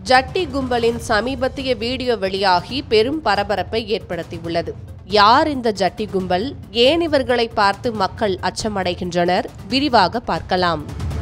ஜட்டி கும்பலின் சமீபத்திய வீடியோ வெளியாகி பெரும் பரபரப்பை ஏற்படுத்தியுள்ளது. யார் இந்த ஜட்டி கும்பல்? ஏன் இவர்களை பார்த்து மக்கள் அச்சமடைகின்றனர்? விரிவாக பார்க்கலாம்.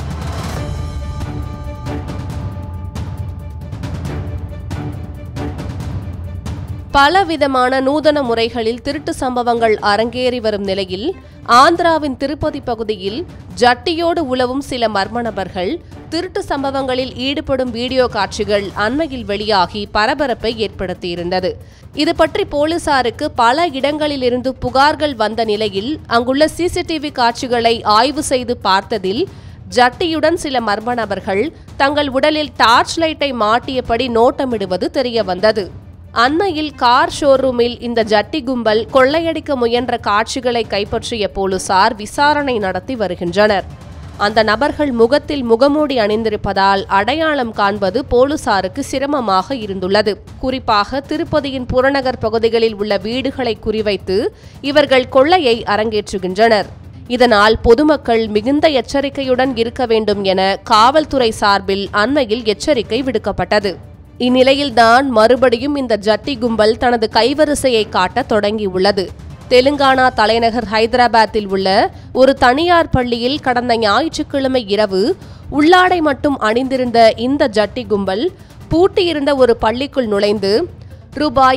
பலவிதமான நூதன முறைகளில் திருட்டு சம்பவங்கள் அரங்கேறி வரும் நிலையில் ஆந்திராவின் திருப்பதி பகுதியில் ஜட்டியோடு உலவும் சில மர்ம நபர்கள் திருட்டு சம்பவங்களில் ஈடுபடும் வீடியோ காட்சிகள் அண்மையில் வெளியாகி பரபரப்பை ஏற்படுத்தியிருந்தது. இது பற்றி போலீசாருக்கு பல இடங்களிலிருந்து புகார்கள் வந்த நிலையில் அங்குள்ள சிசிடிவி காட்சிகளை ஆய்வு செய்து பார்த்ததில் ஜட்டியுடன் சில மர்ம நபர்கள் தங்கள் உடலில் டார்ச் லைட்டை மாட்டியபடி நோட்டமிடுவது தெரியவந்தது. அண்மையில் கார் ஷோரூமில் இந்த ஜட்டி கும்பல் கொள்ளையடிக்க முயன்ற காட்சிகளை கைப்பற்றிய போலீசார் விசாரணை நடத்தி வருகின்றனர். அந்த நபர்கள் முகத்தில் முகமூடி அணிந்திருப்பதால் அடையாளம் காண்பது போலீசாருக்கு சிரமமாக இருந்துள்ளது. குறிப்பாக திருப்பதியின் புறநகர் பகுதிகளில் உள்ள வீடுகளை குறிவைத்து இவர்கள் கொள்ளையை அரங்கேற்றுகின்றனர். இதனால் பொதுமக்கள் மிகுந்த எச்சரிக்கையுடன் இருக்க வேண்டும் என காவல்துறை சார்பில் அண்மையில் எச்சரிக்கை விடுக்கப்பட்டது. இந்நிலையில்தான் மறுபடியும் இந்த ஜட்டி கும்பல் தனது கைவரிசையை காட்ட தொடங்கியுள்ளது. தெலுங்கானா தலைநகர் ஹைதராபாத்தில் உள்ள ஒரு தனியார் பள்ளியில் கடந்த ஞாயிற்றுக்கிழமை இரவு உள்ளாடை மட்டும் அணிந்திருந்த இந்த ஜட்டி கும்பல் பூட்டியிருந்த ஒரு பள்ளிக்குள் நுழைந்து ரூபாய்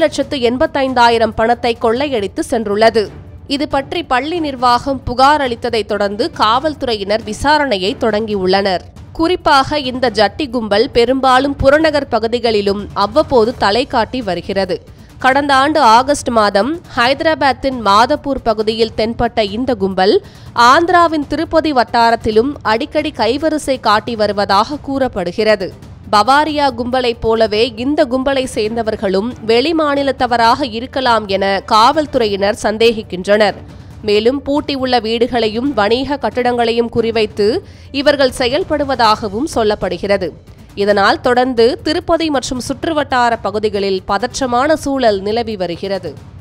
7,85,000 பணத்தை கொள்ளையடித்து சென்றுள்ளது. இது பற்றி பள்ளி நிர்வாகம் புகார் அளித்ததை தொடர்ந்து காவல்துறையினர் விசாரணையை தொடங்கியுள்ளனர். குறிப்பாக இந்த ஜட்டி கும்பல் பெரும்பாலும் புறநகர் பகுதிகளிலும் அவ்வப்போது தலை காட்டி வருகிறது. கடந்த ஆண்டு ஆகஸ்ட் மாதம் ஹைதராபாத்தின் மாதப்பூர் பகுதியில் தென்பட்ட இந்த கும்பல் ஆந்திராவின் திருப்பதி வட்டாரத்திலும் அடிக்கடி கைவரிசை காட்டி வருவதாக கூறப்படுகிறது. பவாரியா கும்பலைப் போலவே இந்த கும்பலை சேர்ந்தவர்களும் வெளிமாநிலத்தவராக இருக்கலாம் என காவல்துறையினர் சந்தேகிக்கின்றனர். மேலும் பூட்டியுள்ள வீடுகளையும் வணிக கட்டடங்களையும் குறிவைத்து இவர்கள் செயல்படுவதாகவும் சொல்லப்படுகிறது. இதனால் தொடர்ந்து திருப்பதி மற்றும் சுற்றுவட்டார பகுதிகளில் பதற்றமான சூழல் நிலவி வருகிறது.